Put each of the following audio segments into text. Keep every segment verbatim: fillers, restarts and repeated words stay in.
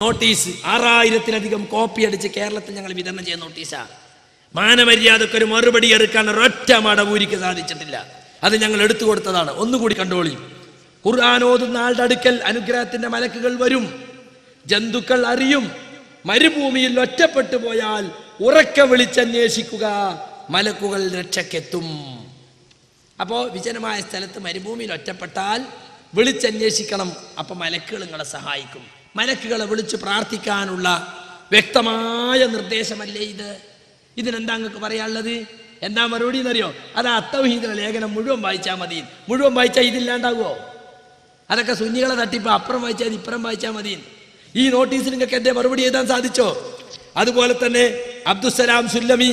Notice ആറായിരത്തിലധികം copy അടിച്ച് കേരളത്തിൽ ഞങ്ങൾ വിതരണം ചെയ്യുന്ന നോട്ടീസാ. മാനമര്യാദക്ക് ഒരു മറുപടി എടുക്കാൻ ഒരൊറ്റ മടവൂരിക്ക് സാധിച്ചിട്ടില്ല. അത് ഞങ്ങൾ എടുത്തു കൊടുത്തതാണ്. ഒന്നുകൂടി കണ്ടോളി. ഖുർആൻ ഓതുന്ന ആളുടെ അടുക്കൽ അനുഗ്രഹത്തിന്റെ മലക്കുകൾ വരും, ജന്തുക്കൾ അറിയും. മരുഭൂമിയിൽ ഒറ്റപ്പെട്ടു പോയാൽ ഉറക്കെ വിളിച്ചന്വേഷിക്കുക, മലക്കുകൾ രക്ഷക്കെത്തും. അപ്പോ വിജനമായ സ്ഥലത്ത് മരുഭൂമിയിൽ ഒറ്റപ്പെട്ടാൽ വിളിച്ചന്വേഷിക്കണം. അപ്പൊ മലക്കുകൾ നിങ്ങളെ സഹായിക്കും. മലക്കുകളെ വിളിച്ച് പ്രാർത്ഥിക്കാനുള്ള വ്യക്തമായ നിർദ്ദേശമല്ലേ ഇത്? ഇതിനെന്താ നിങ്ങൾക്ക് പറയാനുള്ളത്? എന്താ മറുപടി എന്നറിയോ? അത് അത്തൗഹീദിന്റെ ലേഖനം മുഴുവൻ വായിച്ചാൽ മതി. മുഴുവൻ വായിച്ചാൽ ഇതില്ലാണ്ടാകുമോ? അതൊക്കെ സുന്നികളെ തട്ടിപ്പ്. അപ്പുറം വായിച്ചാൽ ഇപ്പുറം വായിച്ചാൽ മതി. ഈ നോട്ടീസിൽ നിങ്ങൾക്ക് എന്റെ മറുപടി എഴുതാൻ സാധിച്ചോ? അതുപോലെ തന്നെ അബ്ദുസലാം സുല്ലമി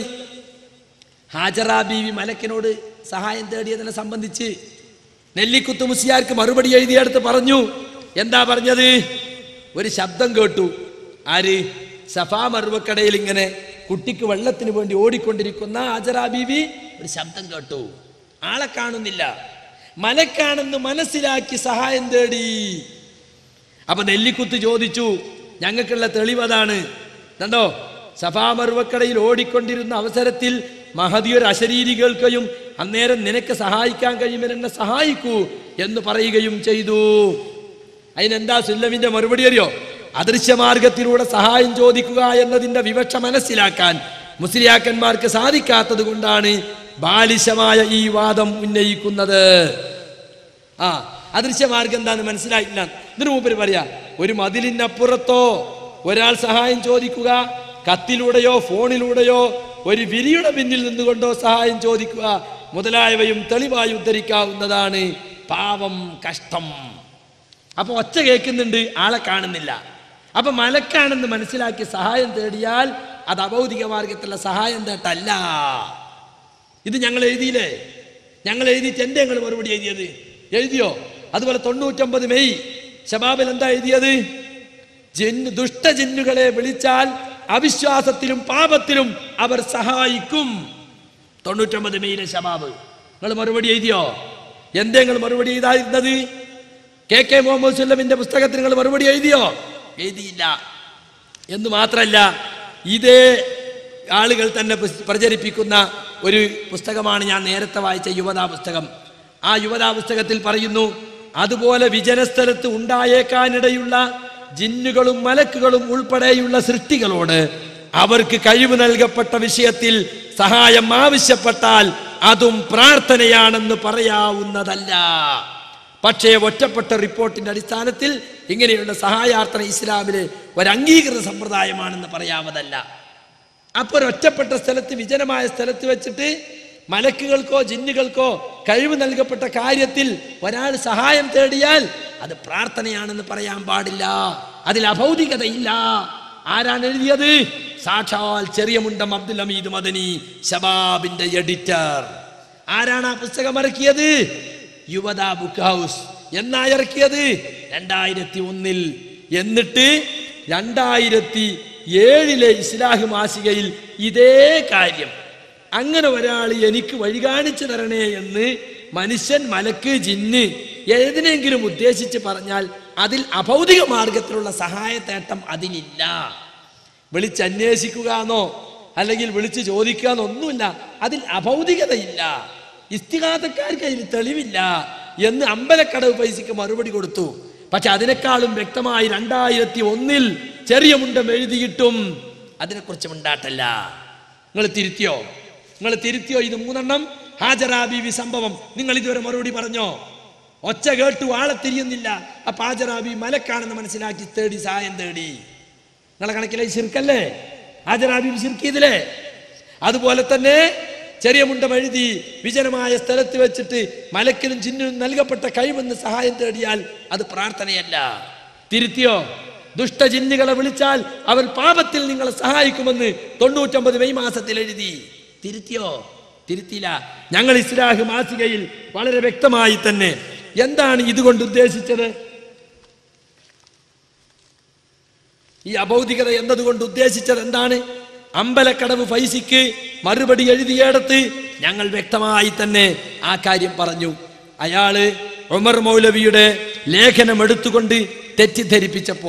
ഹാജറ ബീവി മലക്കിനോട് സഹായം തേടിയതിനെ സംബന്ധിച്ച് നെല്ലിക്കുത്ത് മുസ്ലിയാർക്ക് മറുപടി എഴുതിയെടുത്ത് പറഞ്ഞു. എന്താ പറഞ്ഞത്? ഒരു ശബ്ദം കേട്ടു. ആര്? സഫാ മറുവക്കടയിൽ ഇങ്ങനെ കുട്ടിക്ക് വെള്ളത്തിന് വേണ്ടി ഓടിക്കൊണ്ടിരിക്കുന്ന ഹാജറ ബീവി ഒരു ശബ്ദം കേട്ടു. ആളെ കാണുന്നില്ല, മലക്കാണെന്ന് മനസ്സിലാക്കി സഹായം തേടി. അപ്പൊ നെല്ലിക്കുത്ത് ചോദിച്ചു, ഞങ്ങൾക്കുള്ള തെളിവതാണ്. കണ്ടോ, സഫാ മറുവക്കടയിൽ ഓടിക്കൊണ്ടിരുന്ന അവസരത്തിൽ മഹദി ഒരു അശരീരി കേൾക്കുകയും അന്നേരം നിനക്ക് സഹായിക്കാൻ കഴിയുമെന്ന് എന്നെ സഹായിക്കൂ എന്ന് പറയുകയും ചെയ്തു. അതിനെന്താ സുല്ലമിന്റെ മറുപടി അറിയോ? അദൃശ്യമാർഗത്തിലൂടെ സഹായം ചോദിക്കുക എന്നതിന്റെ വിവക്ഷ മനസ്സിലാക്കാൻ മുസ്ലിയാക്കന്മാർക്ക് സാധിക്കാത്തത് കൊണ്ടാണ് ബാലിശമായ ഈ വാദം ഉന്നയിക്കുന്നത്. ആ അദൃശ്യമാർഗം എന്താന്ന് മനസ്സിലായില്ല. ഇതിനു മുമ്പ് പറയാ, ഒരു മതിലിനപ്പുറത്തോ ഒരാൾ സഹായം ചോദിക്കുക, കത്തിലൂടെയോ ഫോണിലൂടെയോ ഒരു വിരിയുടെ പിന്നിൽ നിന്നുകൊണ്ടോ സഹായം ചോദിക്കുക മുതലായവയും തെളിവായി ഉദ്ധരിക്കാവുന്നതാണ്. പാവം, കഷ്ടം. അപ്പൊ ഒച്ച കേൾക്കുന്നുണ്ട്, ആളെ കാണുന്നില്ല. അപ്പൊ മലക്കാണെന്ന് മനസ്സിലാക്കി സഹായം തേടിയാൽ അത് അഭൗതിക മാർഗത്തിലുള്ള സഹായം തേട്ടല്ല. ഇത് ഞങ്ങൾ എഴുതിയില്ലേ? ഞങ്ങൾ എഴുതിയിട്ട് എന്റെ ഞങ്ങൾ മറുപടി എഴുതിയത് എഴുതിയോ? അതുപോലെ തൊണ്ണൂറ്റൊമ്പത് മെയ് ശബാബിൽ എന്താ എഴുതിയത്? ജിന്ന് ദുഷ്ട ജിന്നുകളെ വിളിച്ചാൽ അവിശ്വാസത്തിലും പാപത്തിലും അവർ സഹായിക്കും. തൊണ്ണൂറ്റൊമ്പത് മെയ്യിലെ ശബാബ് നിങ്ങൾ മറുപടി എഴുതിയോ? എന്തേ നിങ്ങൾ മറുപടി എഴുതായിരുന്നത്? കെ കെ മുഹമ്മദ് സുല്ലമിന്റെ പുസ്തകത്തിന് നിങ്ങൾ മറുപടി എഴുതിയോ? എഴുതിയില്ല. എന്ന് മാത്രല്ല, ഇതേ ആളുകൾ തന്നെ പ്രചരിപ്പിക്കുന്ന ഒരു പുസ്തകമാണ് ഞാൻ നേരത്തെ വായിച്ച യുവതാ പുസ്തകം. ആ യുവതാ പുസ്തകത്തിൽ പറയുന്നു, അതുപോലെ വിജനസ്ഥലത്ത് ഉണ്ടായേക്കാനിടയുള്ള ജിന്നുകളും മലക്കുകളും ഉൾപ്പെടെയുള്ള സൃഷ്ടികളോട് അവർക്ക് കഴിവ് നൽകപ്പെട്ട വിഷയത്തിൽ സഹായം ആവശ്യപ്പെട്ടാൽ അതും പ്രാർത്ഥനയാണെന്ന് പറയാവുന്നതല്ല. പക്ഷേ ഒറ്റപ്പെട്ട റിപ്പോർട്ടിന്റെ അടിസ്ഥാനത്തിൽ ഇങ്ങനെയുള്ള സഹായാർത്ഥന ഇസ്ലാമിലെ ഒരു അംഗീകൃത സമ്പ്രദായമാണെന്ന് പറയാവതല്ല. അപ്പൊ ഒറ്റപ്പെട്ട സ്ഥലത്ത്, വിജനമായ സ്ഥലത്ത് വെച്ചിട്ട് മലക്കുകൾക്കോ ജിന്നുകൾക്കോ കഴിവ് നൽകപ്പെട്ട കാര്യത്തിൽ ഒരാൾ സഹായം തേടിയാൽ അത് പ്രാർത്ഥനയാണെന്ന് പറയാൻ പാടില്ല. അതിൽ അഭൗതികതയില്ല. ആരാണ് എഴുതിയത്? സാക്ഷാൽ ചെറിയ മുണ്ടം അബ്ദുൽ ഹമീദ് മദനി, ശബാബിന്റെ എഡിറ്റർ. ആരാണ് ആ പുസ്തകം ഇറക്കിയത്? Yuvatha book house. എന്നാ ഇറക്കിയത്? രണ്ടായിരത്തി ഒന്നിൽ. എന്നിട്ട് രണ്ടായിരത്തി ഏഴിലെ ഇസ്ലാഹ് മാസികയിൽ ഇതേ കാര്യം, അങ്ങനെ ഒരാൾ എനിക്ക് വഴി കാണിച്ചു തരണേ എന്ന് മനുഷ്യൻ, മലക്ക്, ജിന്ന് ഏതിനെങ്കിലും ഉദ്ദേശിച്ച് പറഞ്ഞാൽ അതിൽ അഭൗതിക മാർഗത്തിലുള്ള സഹായത്തേട്ടം അതിലില്ല. വിളിച്ചന്വേഷിക്കുക എന്നോ അല്ലെങ്കിൽ വിളിച്ച് ചോദിക്കുക എന്നൊന്നുമില്ല. അതിൽ അഭൗതികതയില്ല. ഇസ്തിഗാഥക്കാർക്ക് അതിൽ തെളിവില്ല എന്ന് അമ്പലക്കടവ് പൈസക്ക് മറുപടി കൊടുത്തു. പക്ഷെ അതിനേക്കാളും വ്യക്തമായി രണ്ടായിരത്തി ഒന്നിൽ ചെറിയ മുണ്ടം എഴുതിയിട്ടും അതിനെക്കുറിച്ച് മിണ്ടാട്ടല്ല. നിങ്ങൾ തിരുത്തിയോ? നിങ്ങൾ തിരുത്തിയോ? ഇത് മൂന്നെണ്ണം ഹാജറ ബീവി സംഭവം നിങ്ങൾ ഇതുവരെ മറുപടി പറഞ്ഞോ? ഒച്ച കേട്ടു, ആളെ തിരിയുന്നില്ല. അപ്പൊ ഹാജറ ബീവി മലക്കാണെന്ന് മനസ്സിലാക്കി തേടി സഹായം തേടി. നിങ്ങളെ കണക്കിലെ ശിർക്കല്ലേ? ഹാജറ ബീവി ശിർക്കിയതില്ലേ? അതുപോലെ തന്നെ ചെറിയ മുണ്ടം എഴുതി വിജനമായ സ്ഥലത്ത് വെച്ചിട്ട് മലക്കിനും ജിന്നിനും നൽകപ്പെട്ട കഴിവെന്ന് സഹായം തേടിയാൽ അത് പ്രാർത്ഥനയല്ല. തിരുത്തിയോ? ദുഷ്ട ജിന്നുകളെ വിളിച്ചാൽ അവർ പാപത്തിൽ നിങ്ങളെ സഹായിക്കുമെന്ന് തൊണ്ണൂറ്റൊമ്പത് മെയ് മാസത്തിൽ എഴുതി. തിരുത്തിയോ? തിരുത്തിയില്ല. ഞങ്ങൾ ഇസ്ലാഹ് മാസികയിൽ വളരെ വ്യക്തമായി തന്നെ എന്താണ് ഇതുകൊണ്ട് ഉദ്ദേശിച്ചത്, ഈ അഭൗതികത എന്നതുകൊണ്ട് ഉദ്ദേശിച്ചത് എന്താണ്? അമ്പലക്കടവ് ഫൈസിക്ക് മറുപടി എഴുതിയെടുത്ത് ഞങ്ങൾ വ്യക്തമായി തന്നെ ആ കാര്യം പറഞ്ഞു. അയാള് ഉമർ മൗലവിയുടെ ലേഖനം എടുത്തുകൊണ്ട് തെറ്റിദ്ധരിപ്പിച്ചപ്പോ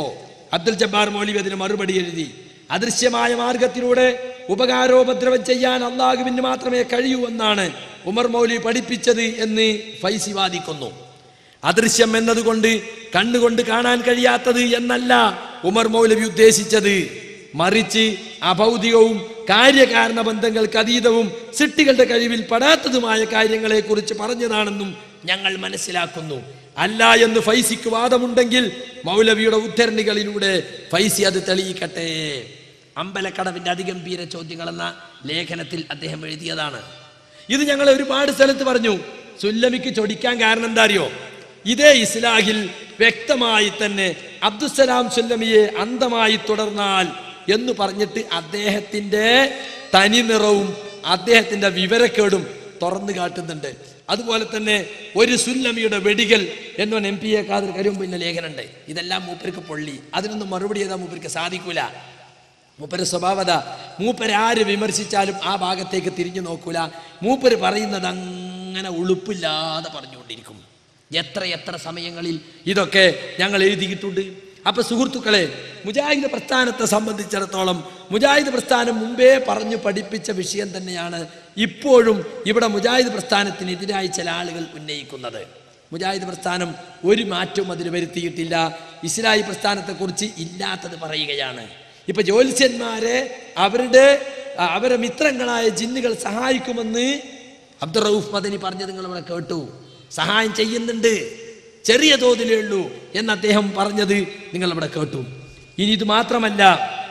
അബ്ദുൽ ജബ്ബാർ മൗലവി അതിന് മറുപടി എഴുതി, അദൃശ്യമായ മാർഗത്തിലൂടെ ഉപകാരോപദ്രവം ചെയ്യാൻ അള്ളാഹുവിന് മാത്രമേ കഴിയൂ എന്നാണ് ഉമർ മൗലവി പഠിപ്പിച്ചത് എന്ന് ഫൈസി വാദിക്കുന്നു. അദൃശ്യം എന്നതുകൊണ്ട് കണ്ണുകൊണ്ട് കാണാൻ കഴിയാത്തത് എന്നല്ല ഉമർ മൗലവി ഉദ്ദേശിച്ചത്, മറിച്ച് അഭൗതികവും കാര്യകാരണ ബന്ധങ്ങൾക്ക് അതീതവും സൃഷ്ടികളുടെ കഴിവിൽ പെടാത്തതുമായ കാര്യങ്ങളെ കുറിച്ച് പറഞ്ഞതാണെന്നും ഞങ്ങൾ മനസ്സിലാക്കുന്നു. അല്ല എന്ന് ഫൈസിക്ക് വാദമുണ്ടെങ്കിൽ മൗലവിയുടെ ഉദ്ധരണികളിലൂടെ ഫൈസി അത് തെളിയിക്കട്ടെ. അമ്പലക്കടവിന്റെ അതിഗംഭീര ചോദ്യങ്ങൾ എന്ന ലേഖനത്തിൽ അദ്ദേഹം എഴുതിയതാണ്. ഇത് ഞങ്ങൾ ഒരുപാട് സ്ഥലത്ത് പറഞ്ഞു. സുല്ലമിക്ക് ചൊടിക്കാൻ കാരണം എന്താ അറിയോ? ഇതേ ഇസ്ലാഹിൽ വ്യക്തമായി തന്നെ അബ്ദുസ്സലാം സുല്ലമിയെ അന്ധമായി തുടർന്നാൽ എന്ന് പറഞ്ഞിട്ട് അദ്ദേഹത്തിന്റെ തനിനിറവും അദ്ദേഹത്തിന്റെ വിവരക്കേടും തുറന്നു കാട്ടുന്നുണ്ട്. അതുപോലെ തന്നെ ഒരു സുല്ലമിയുടെ വെടികൾ എന്നൊന്ന് എം പി എ ഖാദർ കരിമ്പുന്ന ലേഖനുണ്ട്. ഇതെല്ലാം മൂപ്പർക്ക് പൊള്ളി, അതിനൊന്നും മറുപടി ചെയ്താൽ മൂപ്പർക്ക് സാധിക്കൂല. മൂപ്പര് സ്വഭാവത, മൂപ്പര് ആര് വിമർശിച്ചാലും ആ ഭാഗത്തേക്ക് തിരിഞ്ഞു നോക്കൂല. മൂപ്പര് പറയുന്നത് അങ്ങനെ ഉളുപ്പില്ലാതെ പറഞ്ഞുകൊണ്ടിരിക്കും. എത്ര എത്ര സമയങ്ങളിൽ ഇതൊക്കെ ഞങ്ങൾ എഴുതിയിട്ടുണ്ട്. അപ്പൊ സുഹൃത്തുക്കളെ, മുജാഹിദ് പ്രസ്ഥാനത്തെ സംബന്ധിച്ചിടത്തോളം മുജാഹിദ് പ്രസ്ഥാനം മുമ്പേ പറഞ്ഞു പഠിപ്പിച്ച വിഷയം തന്നെയാണ് ഇപ്പോഴും ഇവിടെ മുജാഹിദ് പ്രസ്ഥാനത്തിനെതിരായി ചില ആളുകൾ ഉന്നയിക്കുന്നത്. മുജാഹിദ് പ്രസ്ഥാനം ഒരു മാറ്റവും അതിൽ വരുത്തിയിട്ടില്ല. ഇസ്ലാഹി പ്രസ്ഥാനത്തെക്കുറിച്ച് ഇല്ലാത്തത് പറയുകയാണ്. ഇപ്പൊ ജ്യോത്സ്യന്മാരെ അവരുടെ അവരെ മിത്രങ്ങളായ ജിന്നുകൾ സഹായിക്കുമെന്ന് അബ്ദുർ റഊഫ് മദനി പറഞ്ഞത് നിങ്ങൾ ഇവിടെ കേട്ടു. സഹായം ചെയ്യുന്നുണ്ട്, ചെറിയ തോതിലേ ഉള്ളൂ എന്ന് അദ്ദേഹം പറഞ്ഞത് നിങ്ങൾ ഇവിടെ കേട്ടു. ഇനി ഇത് മാത്രമല്ല,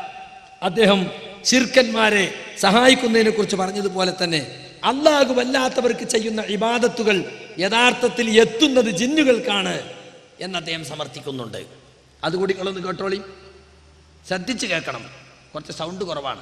അദ്ദേഹം ശിർക്കന്മാരെ സഹായിക്കുന്നതിനെ കുറിച്ച് പറഞ്ഞതുപോലെ തന്നെ അല്ലാഹു വല്ലാത്തവർക്ക് ചെയ്യുന്ന ഇബാദത്തുകൾ യഥാർത്ഥത്തിൽ എത്തുന്നത് ജിന്നുകൾക്കാണ് എന്ന് അദ്ദേഹം സമർത്ഥിക്കുന്നുണ്ട്. അതുകൂടി നിങ്ങളൊന്ന് കേട്ടോളി, ശ്രദ്ധിച്ച് കേൾക്കണം, കുറച്ച് സൗണ്ട് കുറവാണ്.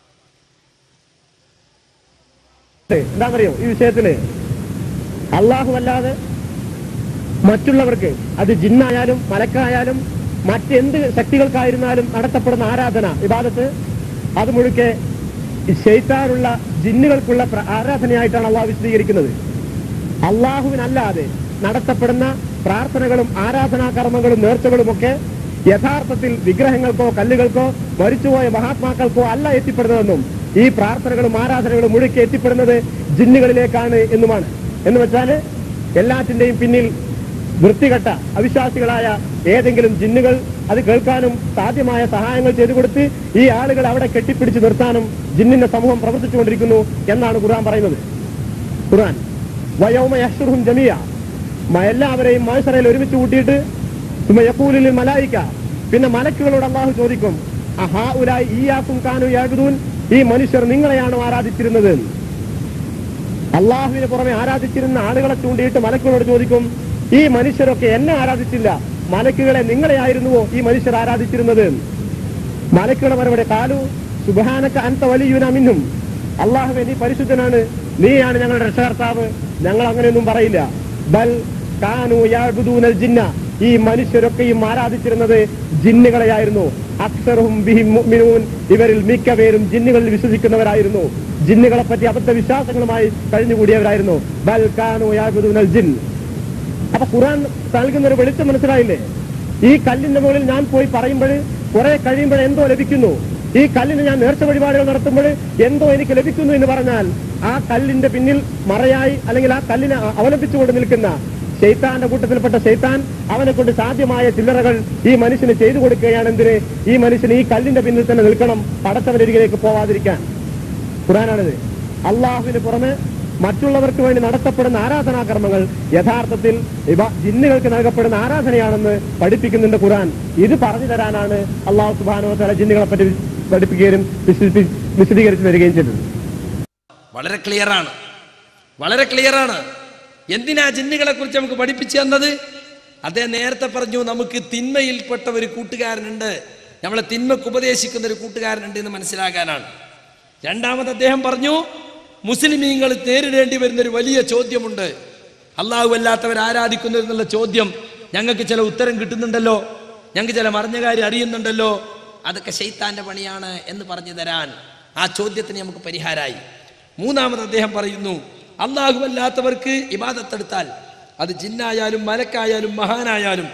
എന്താണെന്നറിയോ ഈ വിഷയത്തില്? അല്ലാഹു അല്ലാതെ മറ്റുള്ളവർക്ക്, അത് ജിന്നായാലും മലക്കായാലും മറ്റെന്ത് ശക്തികൾക്കായിരുന്നാലും നടത്തപ്പെടുന്ന ആരാധന, ഇബാദത്ത്, അത് മുഴുക്കെ ശൈത്താനുള്ള ജിന്നുകൾക്കുള്ള ആരാധനയായിട്ടാണ് അള്ളാഹു വിശദീകരിക്കുന്നത്. അള്ളാഹുവിനല്ലാതെ നടത്തപ്പെടുന്ന പ്രാർത്ഥനകളും ആരാധനാ കർമ്മങ്ങളും നേർച്ചകളും ഒക്കെ യഥാർത്ഥത്തിൽ വിഗ്രഹങ്ങൾക്കോ കല്ലുകൾക്കോ മരിച്ചുപോയ മഹാത്മാക്കൾക്കോ അല്ല എത്തിപ്പെടുന്നതെന്നും ഈ പ്രാർത്ഥനകളും ആരാധനകളും മുഴുക്കെ എത്തിപ്പെടുന്നത് ജിന്നുകളിലേക്കാണ് എന്നുമാണ്. എന്ന് വെച്ചാൽ എല്ലാറ്റിന്റെയും പിന്നിൽ വൃത്തികെട്ട അവിശ്വാസികളായ ഏതെങ്കിലും ജിന്നുകൾ അത് കേൾക്കാനും സാധ്യമായ സഹായങ്ങൾ ചെയ്തു കൊടുത്ത് ഈ ആളുകൾ അവിടെ കെട്ടിപ്പിടിച്ച് നിർത്താനും ജിന്നിന്റെ സമൂഹം പ്രവർത്തിച്ചുകൊണ്ടിരിക്കുന്നു എന്നാണ് ഖുർആൻ പറയുന്നത്. ഖുർആൻ വയൗമ യഹ്ശുറുഹും ജമീഅ, എല്ലാവരെയും മഹ്ശറയിൽ ഒരുമിച്ച് കൂട്ടിയിട്ട് യഖൂലു ലിൽ മലായിക, പിന്നെ മലക്കുകളോട് അല്ലാഹു ചോദിക്കും, അഹാഉലായി ഇയ്യാകും കാനൂ യഅ്ബുദൂൻ, ഈ മനുഷ്യർ നിങ്ങളെയാണോ ആരാധിച്ചിരുന്നത്? അള്ളാഹുവിന് പുറമെ ആരാധിച്ചിരുന്ന ആളുകളെ ചൂണ്ടിയിട്ട് മലക്കുകളോട് ചോദിക്കും, ഈ മനുഷ്യരൊക്കെ എന്നെ ആരാധിച്ചില്ല, മലക്കുകളെ നിങ്ങളെയായിരുന്നുവോ ഈ മനുഷ്യർ ആരാധിച്ചിരുന്നത്? മലക്കുകളെ മറുപടി, കാലു സുബ്ഹാനക അൻത വലിയുന മിൻഹും, അള്ളാഹുവേ നീ പരിശുദ്ധനാണ്, നീയാണ് ഞങ്ങളുടെ രക്ഷകർത്താവ്, ഞങ്ങൾ അങ്ങനെയൊന്നും പറയില്ല. ബൽ കാനൂ യഅ്ബുദൂനൽ ജിന്ന, ഈ മനുഷ്യരൊക്കെയും ആരാധിച്ചിരുന്നത് ജിന്നുകളെയായിരുന്നു. അക്സറുഹും ബിഹിം മുഅ്മിനൂൻ, ഇവരിൽ മിക്ക പേരും ജിന്നുകളിൽ വിശ്വസിക്കുന്നവരായിരുന്നു, ജിന്നുകളെ പറ്റി അബദ്ധ വിശ്വാസങ്ങളുമായി കഴിഞ്ഞുകൂടിയവരായിരുന്നു. ബൽ കാനൂ യഅ്ബുദൂനൽ ജിൻ. അപ്പൊ ഖുർആൻ നൽകുന്ന ഒരു വെളിച്ചം മനസ്സിലായില്ലേ? ഈ കല്ലിന്റെ മുകളിൽ ഞാൻ പോയി പറയുമ്പോൾ കുറെ കഴിയുമ്പോൾ എന്തോ ലഭിക്കുന്നു, ഈ കല്ലിന് ഞാൻ നേർച്ച വഴിപാടുകൾ നടത്തുമ്പോൾ എന്തോ എനിക്ക് ലഭിക്കുന്നു എന്ന് പറഞ്ഞാൽ ആ കല്ലിന്റെ പിന്നിൽ മറയായി അല്ലെങ്കിൽ ആ കല്ലിനെ അവലംബിച്ചുകൊണ്ട് നിൽക്കുന്ന ശൈത്താന്റെ കൂട്ടത്തിൽപ്പെട്ട ശൈത്താൻ അവനെ കൊണ്ട് സാധ്യമായ ചില്ലറകൾ ഈ മനുഷ്യന് ചെയ്തു കൊടുക്കുകയാണ്. എന്തിന്? ഈ മനുഷ്യന് ഈ കല്ലിന്റെ പിന്നിൽ തന്നെ നിൽക്കണം, പടച്ചവരികിലേക്ക് പോവാതിരിക്കാൻ. ഖുർആനാണിത്. അള്ളാഹുവിന് പുറമെ മറ്റുള്ളവർക്ക് വേണ്ടി നടത്തപ്പെടുന്ന ആരാധനാകർമ്മങ്ങൾ യഥാർത്ഥത്തിൽ ജിന്നുകൾക്ക് നൽകപ്പെടുന്ന ആരാധനയാണെന്ന് പഠിപ്പിക്കുന്നുണ്ട് ഖുർആൻ. ഇത് പറഞ്ഞു തരാനാണ് അള്ളാഹു സുബ്ഹാനഹു വ തആല ജിന്നുകളെ പറ്റി പഠിപ്പിക്കുകയും വിശദീകരിച്ചു വരികയും ചെയ്തത്. വളരെ ക്ലിയറാണ്, വളരെ ക്ലിയറാണ്. എന്തിനാ ജിന്നുകളെ കുറിച്ച് നമുക്ക് പഠിപ്പിച്ചു തന്നത്? അദ്ദേഹം നേരത്തെ പറഞ്ഞു, നമുക്ക് തിന്മയിൽപ്പെട്ട ഒരു കൂട്ടുകാരനുണ്ട്, നമ്മളെ തിന്മക്ക് ഉപദേശിക്കുന്ന ഒരു കൂട്ടുകാരനുണ്ട് എന്ന് മനസ്സിലാക്കാനാണ്. രണ്ടാമത് അദ്ദേഹം പറഞ്ഞു, മുസ്ലിമീങ്ങൾ നേരിടേണ്ടി വരുന്ന ഒരു വലിയ ചോദ്യമുണ്ട്, അള്ളാഹു അല്ലാത്തവർ ആരാധിക്കുന്നു എന്നുള്ള ചോദ്യം. ഞങ്ങൾക്ക് ചില ഉത്തരം കിട്ടുന്നുണ്ടല്ലോ, ഞങ്ങൾക്ക് ചില മറിഞ്ഞ കാര്യം അറിയുന്നുണ്ടല്ലോ, അതൊക്കെ ശൈത്താന്റെ പണിയാണ് എന്ന് പറഞ്ഞു തരാൻ ആ ചോദ്യത്തിന് നമുക്ക് പരിഹാരമായി. മൂന്നാമത് അദ്ദേഹം പറയുന്നു, അള്ളാഹു അല്ലാത്തവർക്ക് ഇബാദത്തെടുത്താൽ അത് ജിന്നായാലും മലക്കായാലും മഹാനായാലും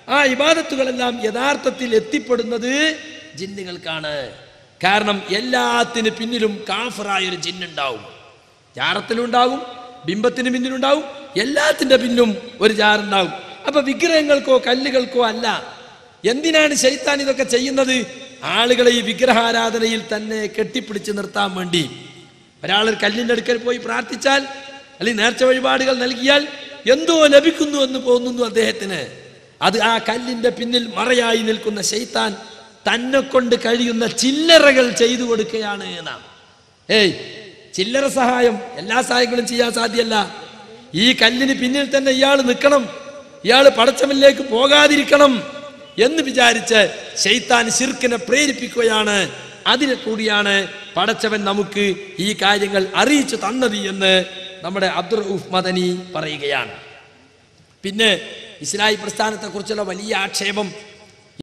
ആ ഇബാദത്തുകളെല്ലാം യഥാർത്ഥത്തിൽ എത്തിപ്പെടുന്നത് ജിന്നുകൾക്കാണ്. കാരണം എല്ലാത്തിന് പിന്നിലും കാഫിറായൊരു ജിന്നുണ്ടാവും. ജാറത്തിലുണ്ടാവും, ബിംബത്തിന് പിന്നിലുണ്ടാവും, എല്ലാത്തിന്റെ പിന്നിലും ഒരു ജാറുണ്ടാവും. അപ്പൊ വിഗ്രഹങ്ങൾക്കോ കല്ലുകൾക്കോ അല്ല. എന്തിനാണ് ശൈത്താൻ ഇതൊക്കെ ചെയ്യുന്നത്? ആളുകളെ ഈ വിഗ്രഹാരാധനയിൽ തന്നെ കെട്ടിപ്പിടിച്ച് നിർത്താൻ വേണ്ടി. ഒരാൾ ഒരു കല്ലിന്റെ അടുക്കൽ പോയി പ്രാർത്ഥിച്ചാൽ അല്ലെങ്കിൽ നേർച്ച വഴിപാടുകൾ നൽകിയാൽ എന്തോ ലഭിക്കുന്നു എന്ന് തോന്നുന്നു അദ്ദേഹത്തിന്. അത് ആ കല്ലിന്റെ പിന്നിൽ മറയായി നിൽക്കുന്ന ശൈത്താൻ തന്നെ കൊണ്ട് കഴിയുന്ന ചില്ലറകൾ ചെയ്തു കൊടുക്കുകയാണ് എന്നാണ്. ഏയ് ചില്ലറ സഹായം എല്ലാ സഹായങ്ങളും ചെയ്യാൻ സാധ്യമല്ല. ഈ കല്ലിന് പിന്നിൽ തന്നെ ഇയാൾ നിൽക്കണം, ഇയാൾ പടച്ചവനിലേക്ക് പോകാതിരിക്കണം എന്ന് വിചാരിച്ച് ശൈത്താൻ ശിർക്കിനെ പ്രേരിപ്പിക്കുകയാണ്. അതിനെ കൂടിയാണ് പടച്ചവൻ നമുക്ക് ഈ കാര്യങ്ങൾ അറിയിച്ചു തന്നത് എന്ന് നമ്മുടെ അബ്ദുർ റഊഫ് മദനി പറയുകയാണ്. പിന്നെ ഇസ്ലാഹി പ്രസ്ഥാനത്തെ കുറിച്ചുള്ള വലിയ ആക്ഷേപം